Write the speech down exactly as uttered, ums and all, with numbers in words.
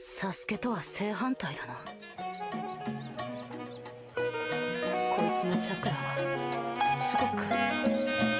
サスケとは正反対だな。こいつのチャクラはすごく